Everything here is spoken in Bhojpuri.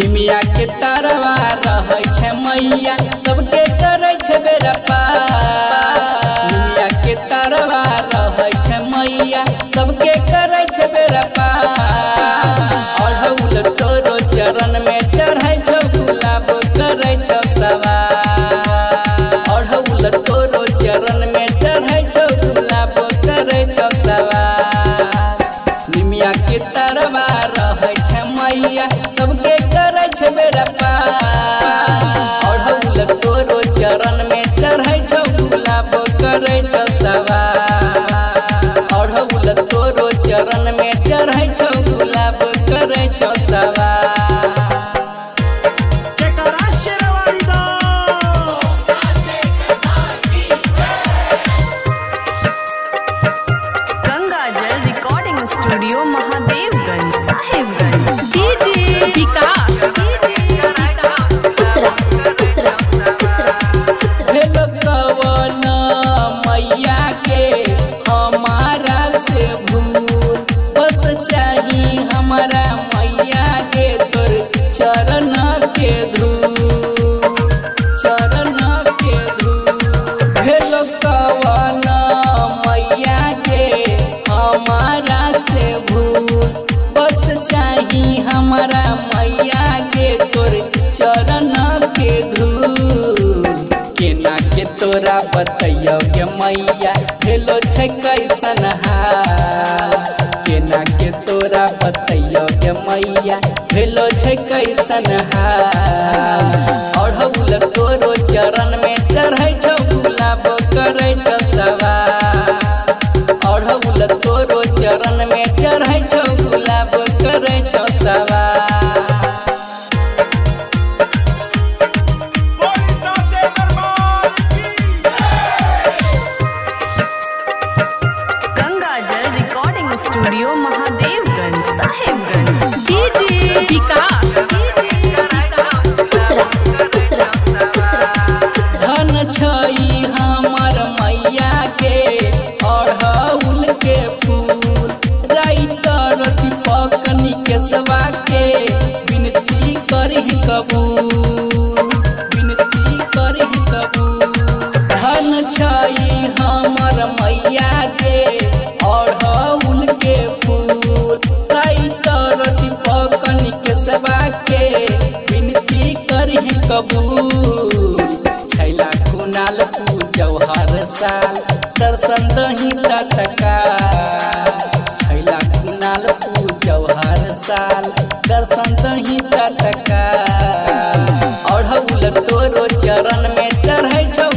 निमिया के तरवा रहै छै मैया सबके करै छै बेरा पार। निमिया के तरवा रहै छै मैया सबके करै छै बेरा पार। अढ़ौल तोरो चरण में चढ़ै छौ गुलाब करै छौ सवार। अढ़ौल तोरो चरण में चढ़ै छौ गुलाब करै छौ सवार। निमिया के तरवा रहै छै मैया सबके करै छै बेरा पार। अढ़ौल तोरो चरण में चढ़ै छौ गुलाब करै छौ सवार। अढ़ौल तोरो चरण में चढ़ै छौ गुलाब करै छौ सवार। स्टूडियो महादेवगंज साहिबगंज डीजे विकास भेलो कवन मैया के हमारा से भूल बस चाही हमारा मैया के तोर चरण के धूल चरण के धूल। भेलो कवन मैया के हमारा से भूल बस चाही हमारा मैया के तोर चरण के धूल। केना के तोरा बतैयो गे मैया भेलो छै कैसन हाल। केना के तोरा बतैयो गे मैया भेलो छै कैसन हाल। अढ़ौल तोरो चरण में चढ़ै छौ गुलाब करै छौ सवार। अढ़ौल तोरो चरण में चढ़ै छौ गुलाब करै छौ सवार। Gangajal recording studio Mahadevganj Sahibganj DJ Vikas धन छई हमर मैया के अढ़ौल के फूल। राइटर दीपक निकेशवा के विनती करहि कबूल विनती करहि कबूल। धन छई हमर मैया के अढ़ौल के फूल। राइटर दीपक निकेशवा के विनती करहि कबूल। छैला कुनाल पूजौ हर साल दर्शन दही तटका। छैला कुनाल पूजौ हर साल दर्शन दही तटका। अढ़ौल तोरो चरण में चढ़ै छौ